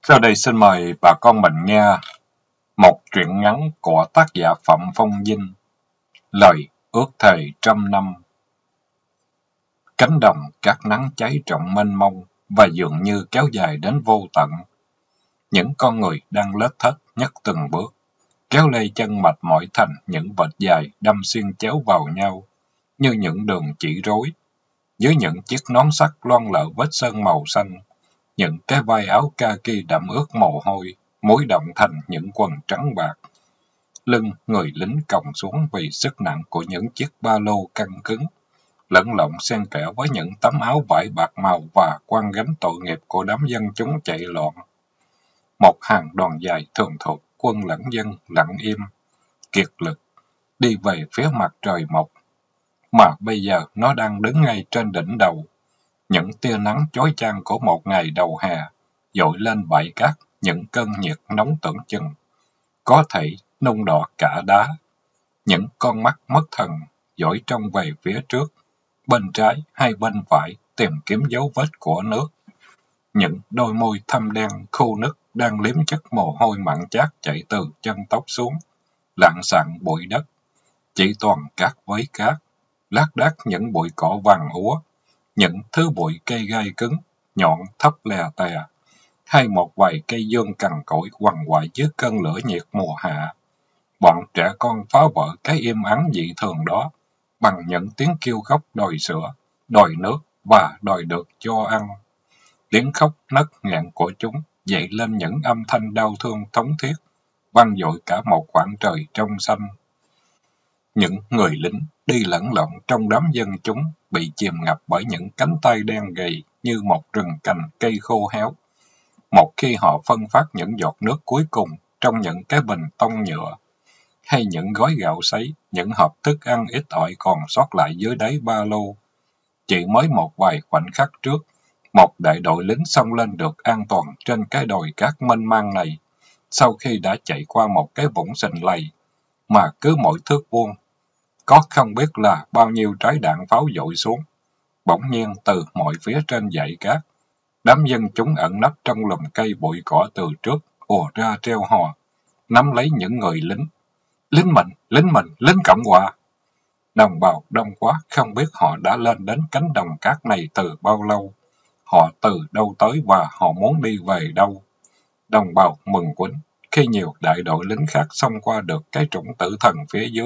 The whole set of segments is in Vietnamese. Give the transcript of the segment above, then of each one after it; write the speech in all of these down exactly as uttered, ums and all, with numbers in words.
Sau đây xin mời bà con mình nghe một truyện ngắn của tác giả Phạm Phong Vinh, Lời ước thề trăm năm. Cánh đồng cát nắng cháy rộng mênh mông và dường như kéo dài đến vô tận. Những con người đang lết thết nhấc từng bước, kéo lê chân mệt mỏi thành những vệt dài đâm xuyên chéo vào nhau, như những đường chỉ rối. Dưới những chiếc nón sắt loang lợ vết sơn màu xanh, những cái vai áo kaki đẫm ướt mồ hôi, mối động thành những quần trắng bạc. Lưng người lính còng xuống vì sức nặng của những chiếc ba lô căng cứng, lẫn lộn xen kẽ với những tấm áo vải bạc màu và quăng gánh tội nghiệp của đám dân chúng chạy loạn. Một hàng đoàn dài thường thuộc quân lẫn dân lặng im, kiệt lực, đi về phía mặt trời mọc. Mà bây giờ nó đang đứng ngay trên đỉnh đầu. Những tia nắng chói chang của một ngày đầu hè dội lên bãi cát những cơn nhiệt nóng tưởng chừng có thể nung đỏ cả đá. Những con mắt mất thần dõi trông về phía trước, bên trái hay bên phải tìm kiếm dấu vết của nước. Những đôi môi thâm đen khô nứt đang liếm chất mồ hôi mặn chát chảy từ chân tóc xuống, lạng sạng bụi đất. Chỉ toàn cát với cát, lác đác những bụi cỏ vàng úa, những thứ bụi cây gai cứng, nhọn thấp lè tè, hay một vài cây dương cằn cỗi quằn quại dưới cơn lửa nhiệt mùa hạ. Bọn trẻ con phá vỡ cái im ắng dị thường đó bằng những tiếng kêu khóc đòi sữa, đòi nước và đòi được cho ăn. Tiếng khóc nấc nghẹn của chúng dậy lên những âm thanh đau thương thống thiết, vang dội cả một khoảng trời trong xanh. Những người lính đi lẫn lộn trong đám dân chúng bị chìm ngập bởi những cánh tay đen gầy như một rừng cành cây khô héo. Một khi họ phân phát những giọt nước cuối cùng trong những cái bình tông nhựa, hay những gói gạo sấy, những hộp thức ăn ít ỏi còn sót lại dưới đáy ba lô. Chỉ mới một vài khoảnh khắc trước, một đại đội lính xông lên được an toàn trên cái đồi cát mênh mang này, sau khi đã chạy qua một cái vũng sình lầy, mà cứ mỗi thước vuông có không biết là bao nhiêu trái đạn pháo dội xuống. Bỗng nhiên từ mọi phía trên dãy cát, đám dân chúng ẩn nấp trong lùm cây bụi cỏ từ trước ùa ra treo hò, nắm lấy những người lính. Lính mình, lính mình, lính Cộng Hòa! Đồng bào đông quá, không biết họ đã lên đến cánh đồng cát này từ bao lâu, họ từ đâu tới và họ muốn đi về đâu. Đồng bào mừng quýnh khi nhiều đại đội lính khác xông qua được cái trũng tử thần phía dưới.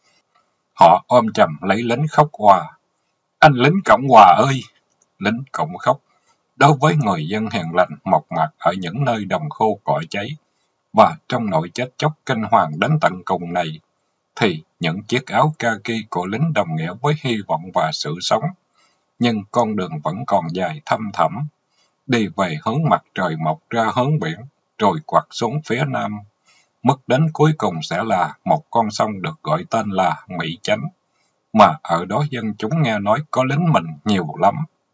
Họ ôm chầm lấy lính khóc hòa. Anh lính Cộng Hòa ơi! Lính Cộng khóc. Đối với người dân hiền lành mộc mạc ở những nơi đồng khô cỏ cháy, và trong nỗi chết chóc kinh hoàng đến tận cùng này, thì những chiếc áo kaki của lính đồng nghĩa với hy vọng và sự sống. Nhưng con đường vẫn còn dài thăm thẳm, đi về hướng mặt trời mọc ra hướng biển, rồi quặt xuống phía nam. Mức đến cuối cùng sẽ là một con sông được gọi tên là Mỹ Chánh, mà ở đó dân chúng nghe nói có lính mình nhiều lắm.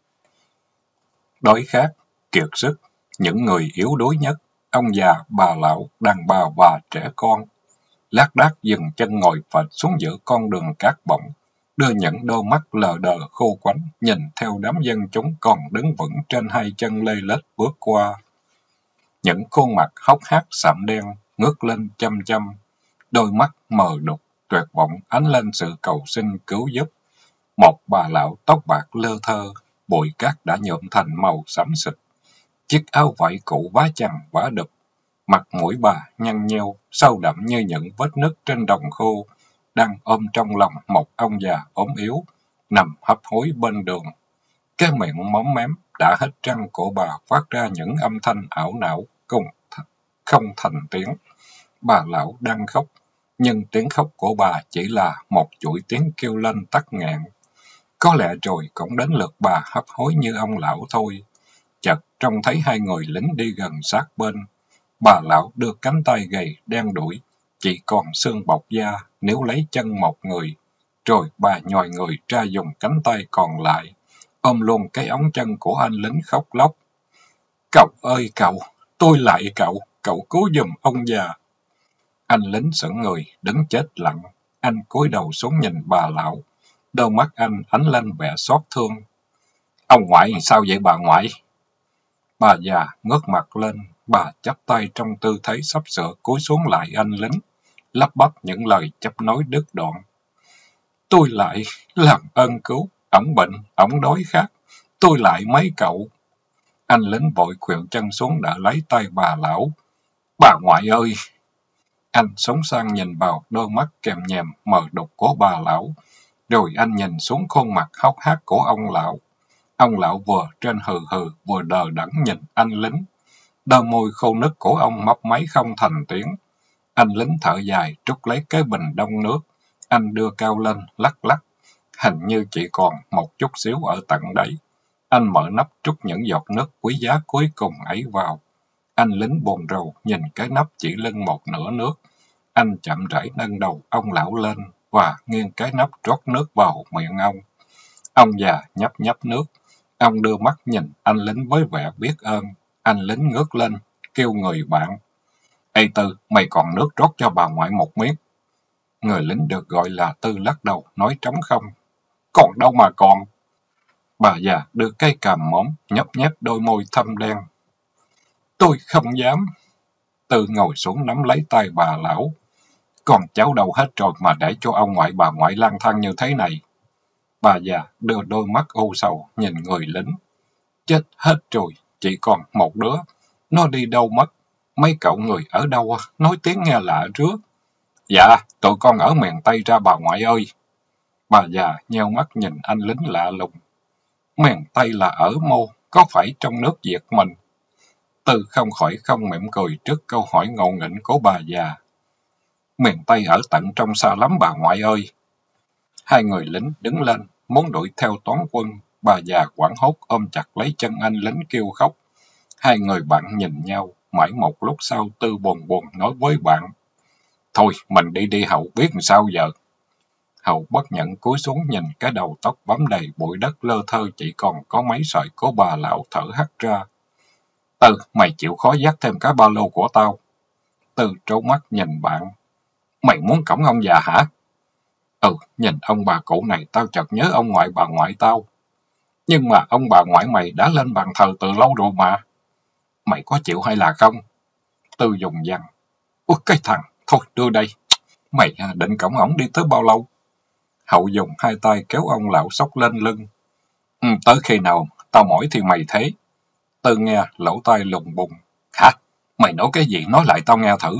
Đói khát, kiệt sức, những người yếu đuối nhất, ông già, bà lão, đàn bà và trẻ con, lác đác dừng chân ngồi phịch xuống giữa con đường cát bỗng, đưa những đôi mắt lờ đờ khô quánh nhìn theo đám dân chúng còn đứng vững trên hai chân lê lết bước qua. Những khuôn mặt hốc hác sạm đen ngước lên chăm chăm, đôi mắt mờ đục tuyệt vọng ánh lên sự cầu xin cứu giúp. Một bà lão tóc bạc lơ thơ, bụi cát đã nhuộm thành màu xám xịt, chiếc áo vải cũ vá chằng vá đụp, mặt mũi bà nhăn nheo, sâu đậm như những vết nứt trên đồng khô, đang ôm trong lòng một ông già ốm yếu, nằm hấp hối bên đường. Cái miệng móm mém đã hết răng của bà phát ra những âm thanh ảo não, cùng th- không thành tiếng. Bà lão đang khóc, nhưng tiếng khóc của bà chỉ là một chuỗi tiếng kêu lên tắc nghẹn. Có lẽ rồi cũng đến lượt bà hấp hối như ông lão thôi. Chợt trông thấy hai người lính đi gần sát bên. Bà lão đưa cánh tay gầy đen đủi, chỉ còn xương bọc da, níu lấy chân một người. Rồi bà nhòi người ra dùng cánh tay còn lại, ôm luôn cái ống chân của anh lính khóc lóc. Cậu ơi cậu, tôi lại cậu, cậu cứu giùm ông già. Anh lính sững người, đứng chết lặng. Anh cúi đầu xuống nhìn bà lão. Đôi mắt anh ánh lên vẻ xót thương. Ông ngoại sao vậy bà ngoại? Bà già ngước mặt lên, Bà chắp tay trong tư thế sắp sửa cúi xuống lại anh lính, lắp bắp những lời chấp nối đứt đoạn. Tôi lại làm ơn cứu, ổng bệnh, ổng đói khát, tôi lại mấy cậu. Anh lính vội khuỵu chân xuống đỡ lấy tay bà lão. Bà ngoại ơi! Anh sống sang nhìn vào đôi mắt kèm nhèm mờ đục của bà lão, rồi anh nhìn xuống khuôn mặt hốc hác của ông lão. Ông lão vừa trên hừ hừ, vừa đờ đẫn nhìn anh lính. Đôi môi khô nứt của ông mấp máy không thành tiếng. Anh lính thở dài, trút lấy cái bình đông nước. Anh đưa cao lên, lắc lắc. Hình như chỉ còn một chút xíu ở tận đáy. Anh mở nắp trút những giọt nước quý giá cuối cùng ấy vào. Anh lính buồn rầu nhìn cái nắp chỉ lưng một nửa nước. Anh chậm rãi nâng đầu ông lão lên và nghiêng cái nắp rót nước vào miệng ông. Ông già nhấp nhấp nước. Ông đưa mắt nhìn anh lính với vẻ biết ơn. Anh lính ngước lên, kêu người bạn. Ê Tư, mày còn nước rót cho bà ngoại một miếng. Người lính được gọi là Tư lắc đầu, nói trống không. Còn đâu mà còn. Bà già đưa cây càm móm, nhấp nhép đôi môi thâm đen. Tôi không dám. Tư ngồi xuống nắm lấy tay bà lão. Còn cháu đâu hết rồi mà để cho ông ngoại bà ngoại lang thang như thế này. Bà già đưa đôi mắt u sầu nhìn người lính. Chết hết rồi, chỉ còn một đứa. Nó đi đâu mất? Mấy cậu người ở đâu? Nói tiếng nghe lạ rứa. Dạ, tụi con ở miền Tây ra bà ngoại ơi. Bà già nheo mắt nhìn anh lính lạ lùng. Miền Tây là ở mô, có phải trong nước Việt mình? Tư không khỏi không mỉm cười trước câu hỏi ngộ nghĩnh của bà già. Miền Tây ở tận trong xa lắm bà ngoại ơi. Hai người lính đứng lên, muốn đuổi theo toán quân. Bà già hoảng hốt ôm chặt lấy chân anh lính kêu khóc. Hai người bạn nhìn nhau, mãi một lúc sau Tư buồn buồn nói với bạn. Thôi, mình đi đi Hậu biết làm sao giờ. Hậu bất nhận cúi xuống nhìn cái đầu tóc bám đầy bụi đất lơ thơ chỉ còn có mấy sợi của bà lão thở hắt ra. Tư, mày chịu khó dắt thêm cái ba lô của tao. Tư trố mắt nhìn bạn. Mày muốn cõng ông già hả? Ừ, nhìn ông bà cụ này tao chợt nhớ ông ngoại bà ngoại tao. Nhưng mà ông bà ngoại mày đã lên bàn thờ từ lâu rồi mà. Mày có chịu hay là không? Tư dùng dằn. Ôi cái thằng, thôi đưa đây. Mày định cõng ổng đi tới bao lâu? Hậu dùng hai tay kéo ông lão xốc lên lưng. Ừ, tới khi nào tao mỏi thì mày thế. Tư nghe lỗ tai lùng bùng. Hả? Mày nói cái gì nói lại tao nghe thử.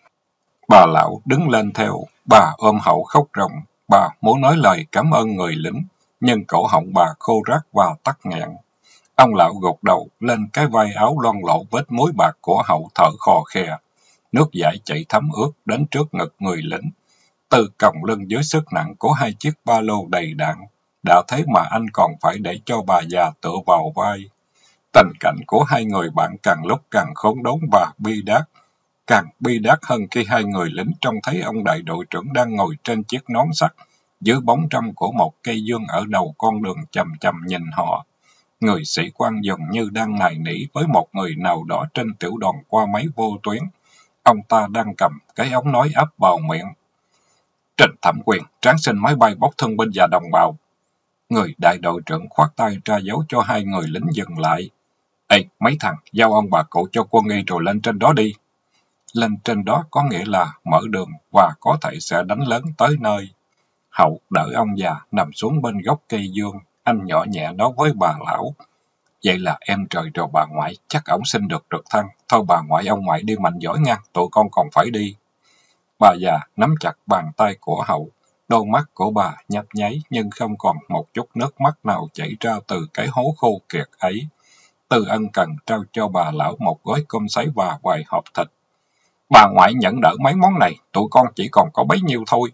Bà lão đứng lên theo. Bà ôm Hậu khóc ròng. Bà muốn nói lời cảm ơn người lính. Nhưng cổ họng bà khô rát và tắc nghẹn. Ông lão gục đầu lên cái vai áo loang lổ vết muối bạc của Hậu thở khò khè. Nước dãi chảy thấm ướt đến trước ngực người lính. Tư còng lưng dưới sức nặng của hai chiếc ba lô đầy đạn. Đã thế mà anh còn phải để cho bà già tựa vào vai. Tình cảnh của hai người bạn càng lúc càng khốn đốn và bi đát. Càng bi đát hơn khi hai người lính trông thấy ông đại đội trưởng đang ngồi trên chiếc nón sắt, dưới bóng râm của một cây dương ở đầu con đường chầm chầm nhìn họ. Người sĩ quan dường như đang nài nỉ với một người nào đó trên tiểu đoàn qua máy vô tuyến. Ông ta đang cầm cái ống nói áp vào miệng. Trình Thẩm Quyền, tráng sinh máy bay bốc thương binh và đồng bào. Người đại đội trưởng khoát tay ra dấu cho hai người lính dừng lại. Ê, mấy thằng, giao ông bà cụ cho quân y rồi lên trên đó đi. Lên trên đó có nghĩa là mở đường và có thể sẽ đánh lớn tới nơi. Hậu đỡ ông già nằm xuống bên gốc cây dương. Anh nhỏ nhẹ nói với bà lão. Vậy là em trời rồi bà ngoại, chắc ổng xin được trực thăng. Thôi bà ngoại ông ngoại đi mạnh giỏi nha, tụi con còn phải đi. Bà già nắm chặt bàn tay của Hậu. Đôi mắt của bà nhấp nháy nhưng không còn một chút nước mắt nào chảy ra từ cái hố khô kiệt ấy. Tư ân cần trao cho bà lão một gói cơm sấy và vài hộp thịt. Bà ngoại nhận đỡ mấy món này, tụi con chỉ còn có bấy nhiêu thôi.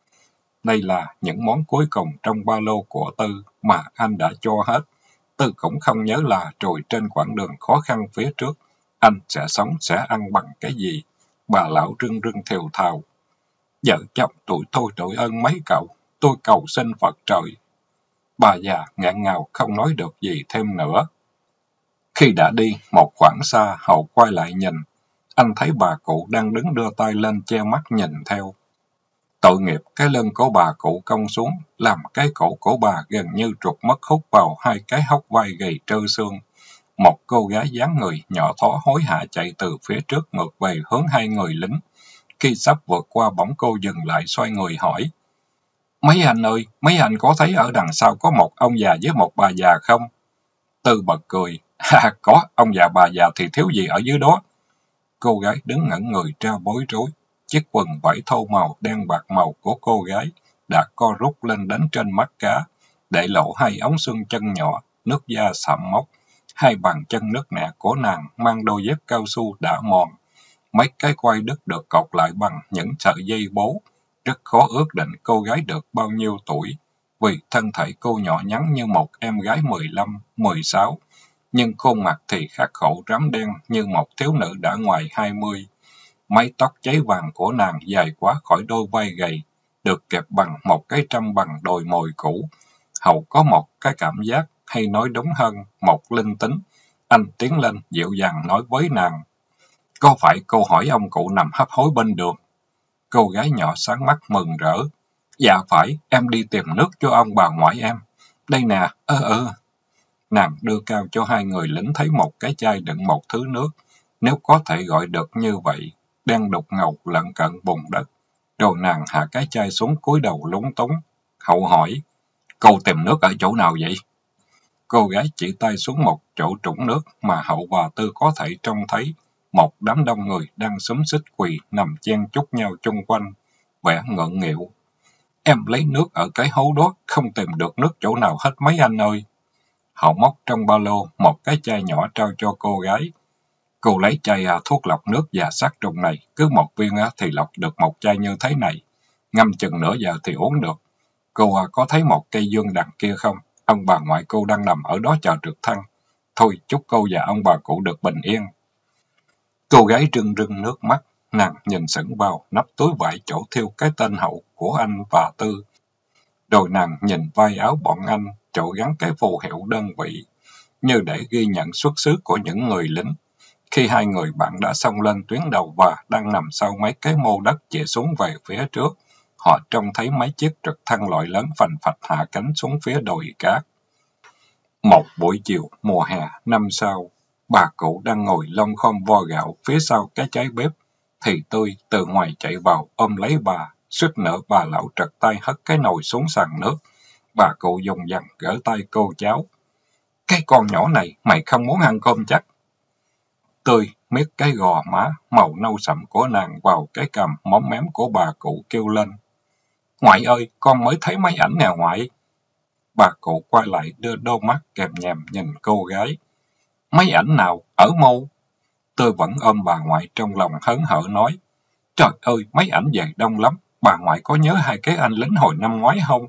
Đây là những món cuối cùng trong ba lô của Tư mà anh đã cho hết. Tư cũng không nhớ là rồi trên quãng đường khó khăn phía trước, anh sẽ sống sẽ ăn bằng cái gì. Bà lão rưng rưng thều thào. Vợ chồng tụi tôi đội ơn mấy cậu, tôi cầu xin Phật trời. Bà già nghẹn ngào không nói được gì thêm nữa. Khi đã đi, một khoảng xa, Hậu quay lại nhìn. Anh thấy bà cụ đang đứng đưa tay lên che mắt nhìn theo. Tội nghiệp, cái lưng của bà cụ cong xuống, làm cái cổ của bà gần như trục mất hút vào hai cái hốc vai gầy trơ xương. Một cô gái dáng người nhỏ thó hối hả chạy từ phía trước ngược về hướng hai người lính. Khi sắp vượt qua bỗng cô dừng lại xoay người hỏi. Mấy anh ơi, mấy anh có thấy ở đằng sau có một ông già với một bà già không? Tư bật cười. À, có, ông già bà già thì thiếu gì ở dưới đó. Cô gái đứng ngẩn người ra bối rối. Chiếc quần vải thô màu đen bạc màu của cô gái đã co rút lên đến trên mắt cá, để lộ hai ống xương chân nhỏ, nước da sạm mốc. Hai bàn chân nứt nẻ của nàng mang đôi dép cao su đã mòn. Mấy cái quai đứt được cột lại bằng những sợi dây bố. Rất khó ước định cô gái được bao nhiêu tuổi, vì thân thể cô nhỏ nhắn như một em gái mười lăm, mười sáu, nhưng khuôn mặt thì khắc khổ rám đen như một thiếu nữ đã ngoài hai mươi. Mái tóc cháy vàng của nàng dài quá khỏi đôi vai gầy, được kẹp bằng một cái trâm bằng đồi mồi cũ. Hậu có một cái cảm giác, hay nói đúng hơn, một linh tính. Anh tiến lên dịu dàng nói với nàng. Có phải cô hỏi ông cụ nằm hấp hối bên đường? Cô gái nhỏ sáng mắt mừng rỡ. Dạ phải, em đi tìm nước cho ông bà ngoại em. Đây nè, ơ ơ. Nàng đưa cao cho hai người lính thấy một cái chai đựng một thứ nước, nếu có thể gọi được như vậy, đen đục ngầu lẫn cận bùn đất. Rồi nàng hạ cái chai xuống cúi đầu lúng túng. Hậu hỏi, cô tìm nước ở chỗ nào vậy? Cô gái chỉ tay xuống một chỗ trũng nước mà Hậu và Tư có thể trông thấy. Một đám đông người đang xúm xít quỳ nằm chen chúc nhau chung quanh, vẻ ngượng nghịu. Em lấy nước ở cái hố đó, không tìm được nước chỗ nào hết mấy anh ơi. Hậu móc trong ba lô một cái chai nhỏ trao cho cô gái. Cô lấy chai à, thuốc lọc nước và sát trùng này, cứ một viên à, thì lọc được một chai như thế này. Ngâm chừng nửa giờ thì uống được. Cô à, có thấy một cây dương đằng kia không? Ông bà ngoại cô đang nằm ở đó chờ trực thăng. Thôi chúc cô và ông bà cụ được bình yên. Cô gái rưng rưng nước mắt, nàng nhìn sững vào nắp túi vải chỗ thiêu cái tên Hậu của anh và Tư. Rồi nàng nhìn vai áo bọn anh, chỗ gắn cái phù hiệu đơn vị, như để ghi nhận xuất xứ của những người lính. Khi hai người bạn đã xông lên tuyến đầu và đang nằm sau mấy cái mô đất chĩa xuống về phía trước, họ trông thấy mấy chiếc trực thăng loại lớn phành phạch hạ cánh xuống phía đồi cát. Một buổi chiều mùa hè năm sau, bà cụ đang ngồi lom khom vo gạo phía sau cái cháy bếp, thì Tươi từ ngoài chạy vào ôm lấy bà, suýt nữa bà lão trật tay hất cái nồi xuống sàn nước. Bà cụ dùng dằn gỡ tay cô cháu. Cái con nhỏ này, mày không muốn ăn cơm chắc? Tươi miết cái gò má màu nâu sậm của nàng vào cái cằm móm mém của bà cụ kêu lên. Ngoại ơi, con mới thấy mấy ảnh nè ngoại. Bà cụ quay lại đưa đôi mắt kèm nhèm nhìn cô gái. Mấy ảnh nào? Ở mô? Tôi vẫn ôm bà ngoại trong lòng hớn hở nói. Trời ơi, mấy ảnh về đông lắm. Bà ngoại có nhớ hai cái anh lính hồi năm ngoái không?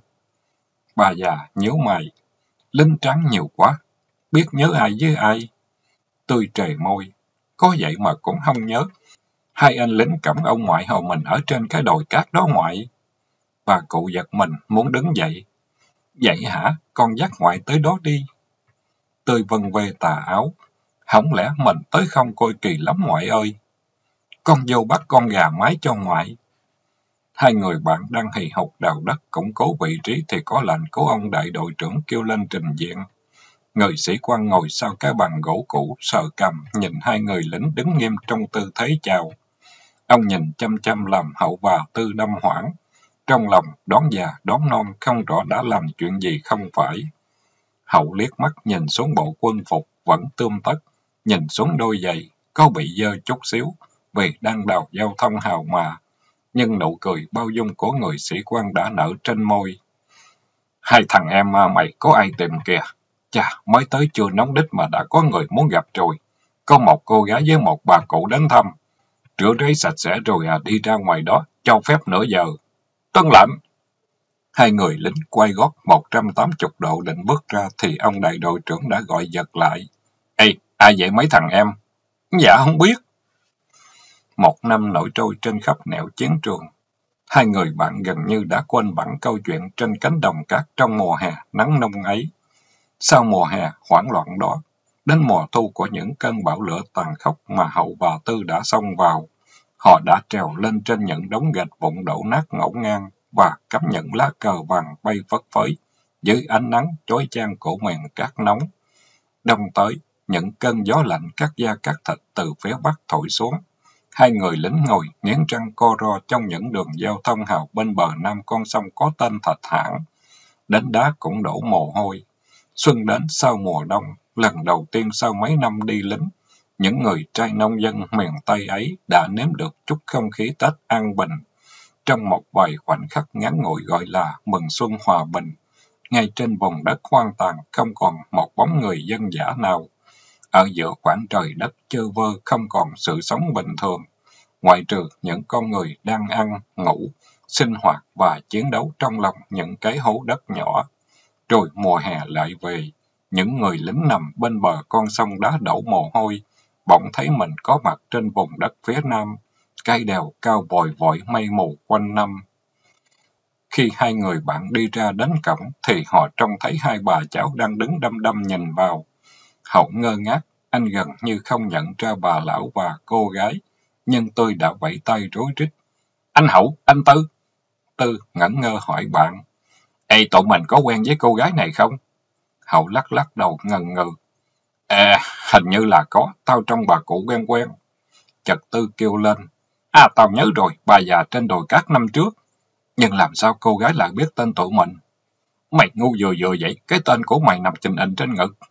Bà già nhíu mày. Lính trắng nhiều quá. Biết nhớ ai với ai? Tôi trề môi. Có vậy mà cũng không nhớ. Hai anh lính cõng ông ngoại hồi mình ở trên cái đồi cát đó ngoại. Bà cụ giật mình muốn đứng dậy. Vậy hả? Con dắt ngoại tới đó đi. Tôi vân về tà áo. Không lẽ mình tới không coi kỳ lắm ngoại ơi. Con vô bắt con gà mái cho ngoại. Hai người bạn đang hì hục đào đất củng cố vị trí thì có lệnh của ông đại đội trưởng kêu lên trình diện. Người sĩ quan ngồi sau cái bàn gỗ cũ sờ cằm nhìn hai người lính đứng nghiêm trong tư thế chào. Ông nhìn chăm chăm làm Hậu và Tư đâm hoảng. Trong lòng đoán già đoán non không rõ đã làm chuyện gì không phải. Hậu liếc mắt nhìn xuống bộ quân phục vẫn tươm tất, nhìn xuống đôi giày có bị dơ chút xíu vì đang đào giao thông hào mà, nhưng nụ cười bao dung của người sĩ quan đã nở trên môi. Hai thằng em mày có ai tìm kìa? Chà, mới tới chưa nóng đít mà đã có người muốn gặp rồi. Có một cô gái với một bà cụ đến thăm. Rửa ráy sạch sẽ rồi à, đi ra ngoài đó, cho phép nửa giờ. Tuân lệnh. Hai người lính quay gót một trăm tám mươi độ định bước ra thì ông đại đội trưởng đã gọi giật lại. Ê, ai vậy mấy thằng em? Dạ không biết. Một năm nổi trôi trên khắp nẻo chiến trường. Hai người bạn gần như đã quên bẵng câu chuyện trên cánh đồng cát trong mùa hè nắng nông ấy. Sau mùa hè hoảng loạn đó, đến mùa thu của những cơn bão lửa tàn khốc mà Hậu và Tư đã xông vào, họ đã trèo lên trên những đống gạch vụn đổ nát ngổn ngang và cắm những lá cờ vàng bay phất phới dưới ánh nắng chói chang của miền cát nóng. Đông tới, những cơn gió lạnh cắt da cắt thịt từ phía bắc thổi xuống. Hai người lính ngồi nghiến răng co ro trong những đường giao thông hào bên bờ nam con sông có tên Thạch Hãn. Đến đá cũng đổ mồ hôi. Xuân đến sau mùa đông, lần đầu tiên sau mấy năm đi lính, những người trai nông dân miền Tây ấy đã nếm được chút không khí Tết an bình. Trong một vài khoảnh khắc ngắn ngủi gọi là mừng xuân hòa bình, ngay trên vùng đất hoang tàn không còn một bóng người dân dã nào. Ở giữa khoảng trời đất chơ vơ không còn sự sống bình thường, ngoại trừ những con người đang ăn, ngủ, sinh hoạt và chiến đấu trong lòng những cái hố đất nhỏ. Rồi mùa hè lại về, những người lính nằm bên bờ con sông đá đổ mồ hôi, bỗng thấy mình có mặt trên vùng đất phía nam, cây đèo cao vòi vọi mây mù quanh năm. Khi hai người bạn đi ra đến cổng, thì họ trông thấy hai bà cháu đang đứng đăm đăm nhìn vào. Hậu ngơ ngác, anh gần như không nhận ra bà lão và cô gái, nhưng tôi đã vẫy tay rối rít. Anh Hậu, anh Tư. Tư ngẩn ngơ hỏi bạn. Ê, tụi mình có quen với cô gái này không? Hậu lắc lắc đầu ngần ngừ. À, hình như là có, tao trông bà cụ quen quen. Chợt Tư kêu lên. À, tao nhớ rồi, bà già trên đồi cát năm trước. Nhưng làm sao cô gái lại biết tên tụi mình? Mày ngu vừa vừa vậy, cái tên của mày nằm chình hình trên ngực.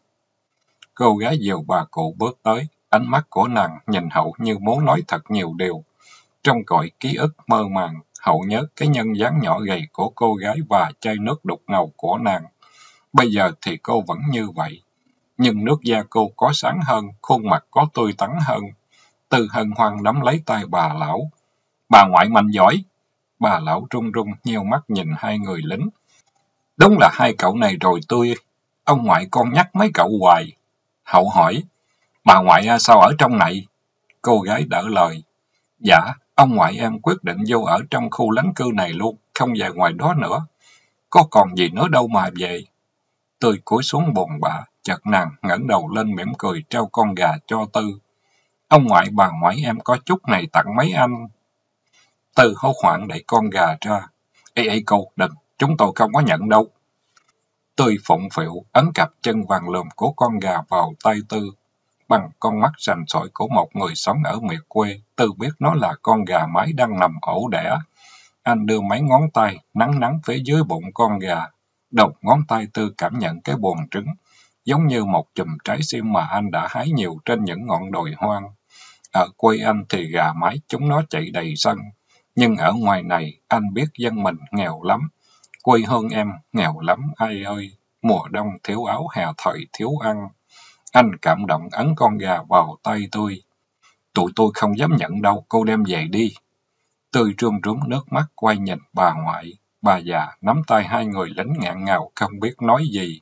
Cô gái dìu bà cụ bước tới, ánh mắt của nàng nhìn Hậu như muốn nói thật nhiều điều. Trong cõi ký ức mơ màng, Hậu nhớ cái nhân dáng nhỏ gầy của cô gái và chai nước đục ngầu của nàng. Bây giờ thì cô vẫn như vậy, nhưng nước da cô có sáng hơn, khuôn mặt có tươi tắn hơn. Tư hân hoan nắm lấy tay bà lão. Bà ngoại mạnh giỏi. Bà lão run run nheo mắt nhìn hai người lính. Đúng là hai cậu này rồi tôi. Ông ngoại con nhắc mấy cậu hoài. Hậu hỏi. Bà ngoại sao ở trong này? Cô gái đỡ lời. Dạ, ông ngoại em quyết định vô ở trong khu lánh cư này luôn, không về ngoài đó nữa. Có còn gì nữa đâu mà về. Tươi cúi xuống buồn bã, chợt nàng ngẩng đầu lên mỉm cười trao con gà cho Tư. Ông ngoại bà ngoại em có chút này tặng mấy anh. Tư hốt hoảng đẩy con gà ra. Ê ê cô, đừng, chúng tôi không có nhận đâu. Tươi phụng phịu, ấn cặp chân vàng lùm của con gà vào tay Tư. Bằng con mắt rành sỏi của một người sống ở miệt quê, Tư biết nó là con gà mái đang nằm ổ đẻ. Anh đưa mấy ngón tay, nắn nắn phía dưới bụng con gà. Đầu ngón tay Tư cảm nhận cái buồng trứng, giống như một chùm trái sim mà anh đã hái nhiều trên những ngọn đồi hoang. Ở quê anh thì gà mái chúng nó chạy đầy sân, nhưng ở ngoài này anh biết dân mình nghèo lắm. Quê hương em nghèo lắm ai ơi, mùa đông thiếu áo, hè thời thiếu ăn. Anh cảm động ấn con gà vào tay tôi. Tụi tôi không dám nhận đâu, cô đem về đi. Tôi run run nước mắt quay nhìn bà ngoại. Bà già nắm tay hai người lính ngạn ngào không biết nói gì.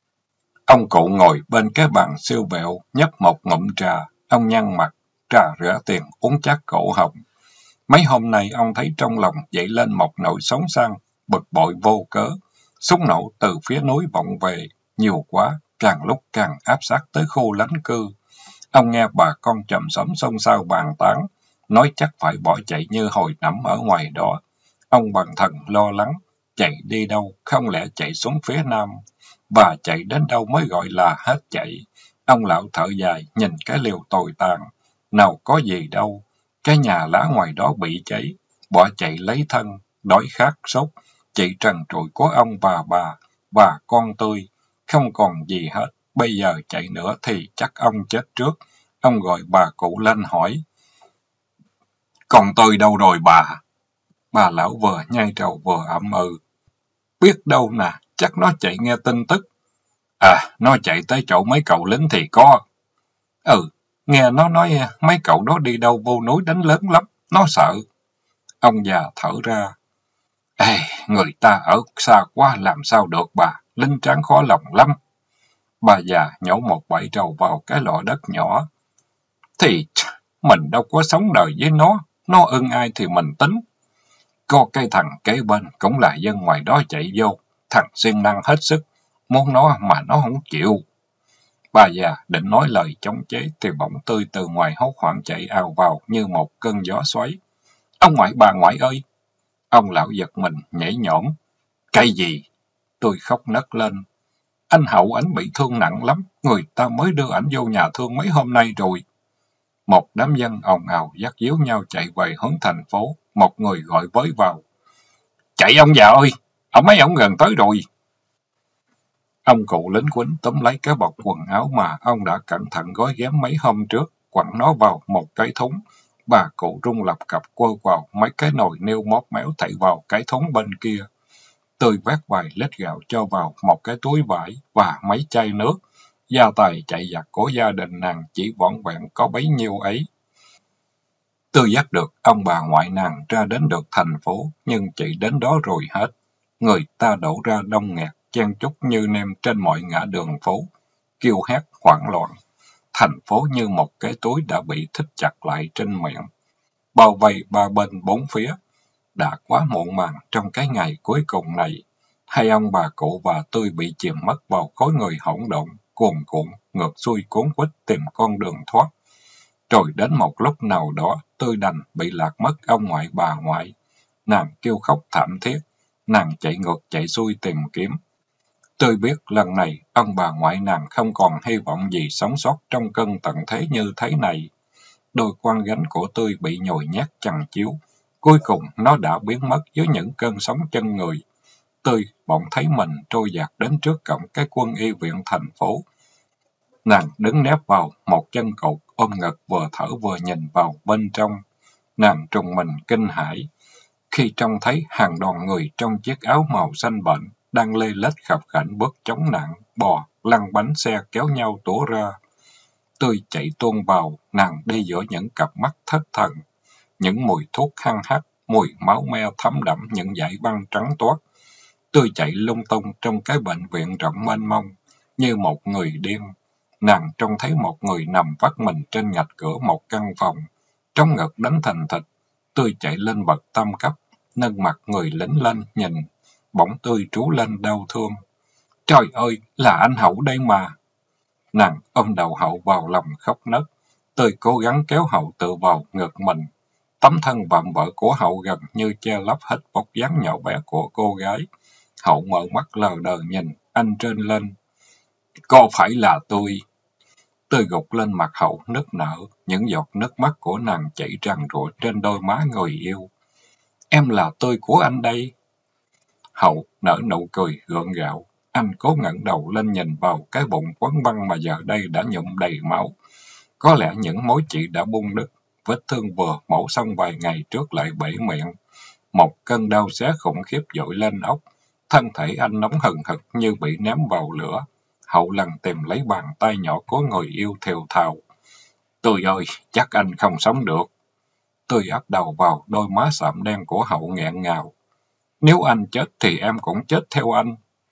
Ông cụ ngồi bên cái bàn siêu vẹo, nhấp một ngụm trà. Ông nhăn mặt, trà rửa tiền, uống chát cổ họng. Mấy hôm nay ông thấy trong lòng dậy lên một nỗi sống sang, bực bội vô cớ. Súng nổ từ phía núi vọng về, nhiều quá, càng lúc càng áp sát tới khu lánh cư. Ông nghe bà con chòm xóm xôn xao bàn tán, nói chắc phải bỏ chạy như hồi nằm ở ngoài đó. Ông bần thần lo lắng, chạy đi đâu, không lẽ chạy xuống phía nam. Và chạy đến đâu mới gọi là hết chạy. Ông lão thở dài, nhìn cái liều tồi tàn. Nào có gì đâu, cái nhà lá ngoài đó bị cháy, bỏ chạy lấy thân, đói khát sốt, chị trần trụi của ông và bà, và con tôi, không còn gì hết. Bây giờ chạy nữa thì chắc ông chết trước. Ông gọi bà cụ lên hỏi. Con tôi đâu rồi bà? Bà lão vừa nhai trầu vừa ậm ừ. Biết đâu nè, chắc nó chạy nghe tin tức. À, nó chạy tới chỗ mấy cậu lính thì có. Ừ, nghe nó nói mấy cậu đó đi đâu vô núi đánh lớn lắm, nó sợ. Ông già thở ra. Ê, người ta ở xa quá làm sao được bà, lính tráng khó lòng lắm. Bà già nhổ một bãi trầu vào cái lọ đất nhỏ. Thì mình đâu có sống đời với nó, nó ưng ai thì mình tính. Có cái thằng kế bên cũng là dân ngoài đó chạy vô, thằng siêng năng hết sức, muốn nó mà nó không chịu. Bà già định nói lời chống chế thì bỗng Tươi từ ngoài hốt hoảng chạy ào vào như một cơn gió xoáy. Ông ngoại bà ngoại ơi! Ông lão giật mình nhảy nhổm. Cái gì? Tôi khóc nấc lên. Anh Hậu ảnh bị thương nặng lắm, Người ta mới đưa ảnh vô nhà thương mấy hôm nay rồi. Một đám dân ồn ào dắt díu nhau chạy về hướng thành phố. Một người gọi với vào. Chạy ông già ơi! Ông mấy ông gần tới rồi. Ông cụ lính quýnh túm lấy cái bọc quần áo mà ông đã cẩn thận gói ghém mấy hôm trước, quẳng nó vào một cái thúng. Bà cụ rung lập cập quơ vào mấy cái nồi niêu móp méo thảy vào cái thúng bên kia. Tươi vét vài lít gạo cho vào một cái túi vải và mấy chai nước. Gia tài chạy giặt của gia đình nàng chỉ vỏn vẹn có bấy nhiêu ấy. Tươi dắt được ông bà ngoại nàng ra đến được thành phố, nhưng chỉ đến đó rồi hết. Người ta đổ ra đông nghẹt, chen chúc như nêm trên mọi ngã đường phố, kêu hét hoảng loạn. Thành phố như một cái túi đã bị thít chặt lại trên miệng, bao vây ba bên bốn phía. Đã quá muộn màng trong cái ngày cuối cùng này. Hai ông bà cụ và Tươi bị chìm mất vào khối người hỗn độn, cuồn cuộn, ngược xuôi cuốn quýt tìm con đường thoát. Rồi đến một lúc nào đó, Tươi đành bị lạc mất ông ngoại bà ngoại. Nàng kêu khóc thảm thiết, nàng chạy ngược chạy xuôi tìm kiếm. Tươi biết lần này, ông bà ngoại nàng không còn hy vọng gì sống sót trong cơn tận thế như thế này. Đôi quan gánh của Tươi bị nhồi nhét chằng chiếu. Cuối cùng nó đã biến mất dưới những cơn sóng chân người. Tươi bỗng thấy mình trôi dạt đến trước cổng cái quân y viện thành phố. Nàng đứng nép vào một chân cột, ôm ngực vừa thở vừa nhìn vào bên trong. Nàng trùng mình kinh hãi khi trông thấy hàng đoàn người trong chiếc áo màu xanh bệnh đang lê lết khập khểnh bước chống nạn, bò, lăn bánh xe kéo nhau tủa ra. Tươi chạy tuôn vào, nàng đi giữa những cặp mắt thất thần. Những mùi thuốc hăng hắc, mùi máu me thấm đẫm những dải băng trắng toát. Tươi chạy lung tung trong cái bệnh viện rộng mênh mông, như một người điên. Nàng trông thấy một người nằm vắt mình trên ngạch cửa một căn phòng, trong ngực đánh thình thịch. Tươi chạy lên bậc tam cấp, nâng mặt người lính lên nhìn, bỗng Tươi trú lên đau thương. Trời ơi, là anh Hậu đây mà! Nàng ôm đầu Hậu vào lòng khóc nấc. Tươi cố gắng kéo Hậu tự vào ngực mình. Tấm thân vạm vỡ của Hậu gần như che lấp hết vóc dáng nhỏ bé của cô gái. Hậu mở mắt lờ đờ nhìn, anh rên lên. Có phải là tôi? Tươi gục lên mặt Hậu nức nở, những giọt nước mắt của nàng chảy ràn rụa trên đôi má người yêu. Em là Tươi của anh đây. Hậu nở nụ cười gượng gạo. Anh cố ngẩng đầu lên nhìn vào cái bụng quấn băng mà giờ đây đã nhuộm đầy máu. Có lẽ những mối chỉ đã bung đứt, vết thương vừa mổ xong vài ngày trước lại bể miệng. Một cơn đau xé khủng khiếp dội lên óc. Thân thể anh nóng hừng hực như bị ném vào lửa. Hậu lần tìm lấy bàn tay nhỏ của người yêu thều thào. Tươi ơi, chắc anh không sống được. Tươi áp đầu vào đôi má sạm đen của Hậu nghẹn ngào. Nếu anh chết thì em cũng chết theo anh.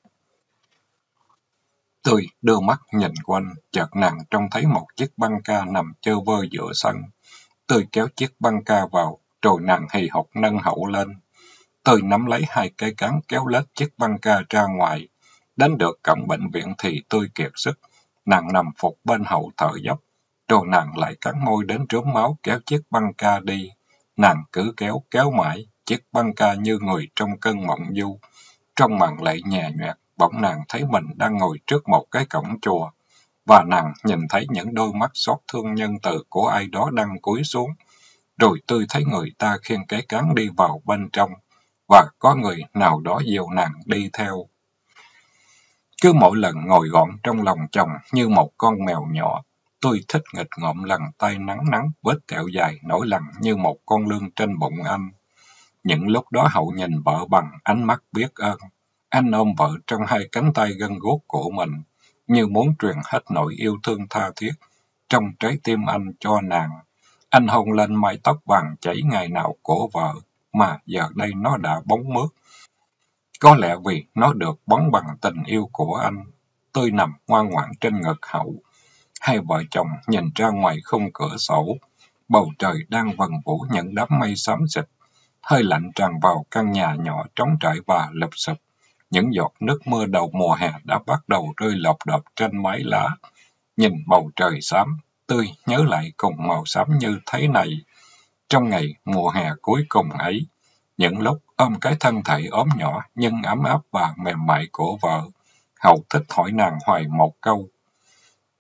Tươi đưa mắt nhìn quanh, chợt nàng trông thấy một chiếc băng ca nằm chơ vơ giữa sân. Tươi kéo chiếc băng ca vào, rồi nàng hì hục nâng Hậu lên. Tươi nắm lấy hai cái cán kéo lết chiếc băng ca ra ngoài. Đến được cổng bệnh viện thì Tươi kiệt sức. Nàng nằm phục bên Hậu thở dốc, rồi nàng lại cắn môi đến rớm máu kéo chiếc băng ca đi. Nàng cứ kéo kéo mãi, chiếc băng ca như người trong cơn mộng du. Trong màn lệ nhè nhoẹt, bỗng nàng thấy mình đang ngồi trước một cái cổng chùa, và nàng nhìn thấy những đôi mắt xót thương nhân từ của ai đó đang cúi xuống. Rồi Tươi thấy người ta khiêng cái cán đi vào bên trong, và có người nào đó dìu nàng đi theo. Cứ mỗi lần ngồi gọn trong lòng chồng như một con mèo nhỏ, Tươi thích nghịch ngợm lần tay nắng nắng vết kẹo dài nổi lằn như một con lươn trên bụng anh. Những lúc đó Hậu nhìn vợ bằng ánh mắt biết ơn. Anh ôm vợ trong hai cánh tay gân guốc của mình, như muốn truyền hết nỗi yêu thương tha thiết trong trái tim anh cho nàng. Anh hôn lên mái tóc vàng chảy ngày nào của vợ, mà giờ đây nó đã bóng mướt. Có lẽ vì nó được bón bằng tình yêu của anh. Tươi nằm ngoan ngoãn trên ngực Hậu. Hai vợ chồng nhìn ra ngoài khung cửa sổ. Bầu trời đang vần vũ những đám mây xám xịt. Hơi lạnh tràn vào căn nhà nhỏ trống trải và lụp xụp. Những giọt nước mưa đầu mùa hè đã bắt đầu rơi lộp độp trên mái lá. Nhìn bầu trời xám, Tươi nhớ lại cùng màu xám như thế này. Trong ngày mùa hè cuối cùng ấy, những lúc ôm cái thân thể ốm nhỏ nhưng ấm áp và mềm mại của vợ, Hậu thích hỏi nàng hoài một câu.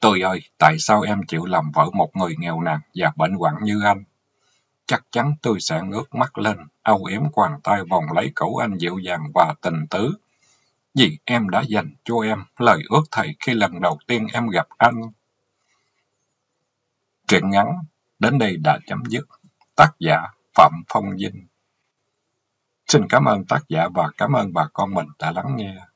Tôi ơi, tại sao em chịu làm vợ một người nghèo nàn và bệnh hoạn như anh? Chắc chắn tôi sẽ ngước mắt lên, âu yếm quàng tay vòng lấy cổ anh dịu dàng và tình tứ. Vì em đã dành cho em lời ước thầy khi lần đầu tiên em gặp anh. Truyện ngắn đến đây đã chấm dứt. Tác giả Phạm Phong Vinh. Xin cảm ơn tác giả và cảm ơn bà con mình đã lắng nghe.